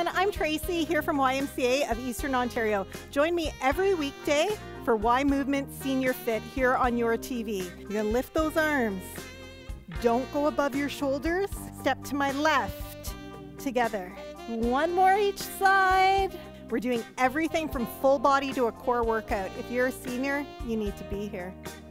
everyone, I'm Tracy here from YMCA of Eastern Ontario. Join me every weekday for Movement SeniorFit here on YourTV. You're going to lift those arms. Don't go above your shoulders. Step to my left. Together. One more each side. We're doing everything from full body to a core workout. If you're a senior, you need to be here.